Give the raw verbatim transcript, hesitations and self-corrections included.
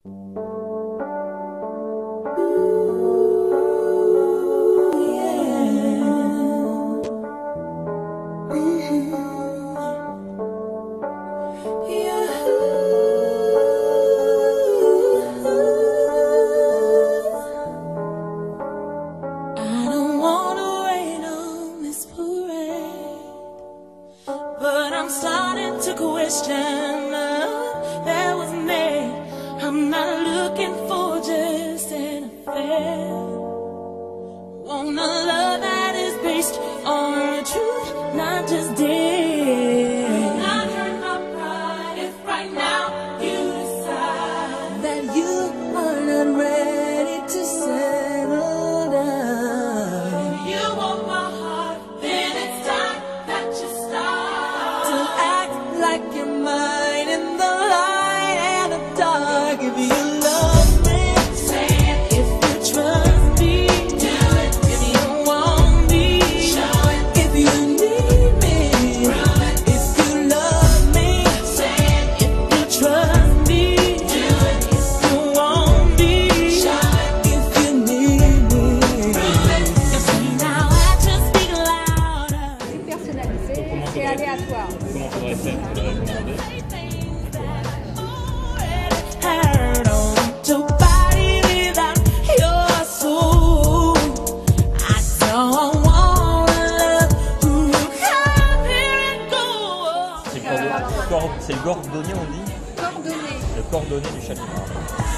I'm starting to question love that was made. I'm not looking for just an affair. Want a love that is based on truth, not just dead. Not hurt my pride if right now you decide that you are not ready to settle down. If you want my heart, then it's time that you start to act like you're mine in the light and the dark. If you love me, say it. If you trust me, do it. If you want me, show it. If you need me, prove it. If you love me, say it. If you trust me, do it. If you want me, show it. If you need me, prove it. You see now actions speak louder. C'est personnalisé, c'est aléatoire. Comment faudrait faire pour le recommander? Heard on to body without your soul. I don't wanna love who come here and go. C'est le cordon- cor- c'est le cordonnier, on dit? Coordonnées. Le cordonnier du châtiment.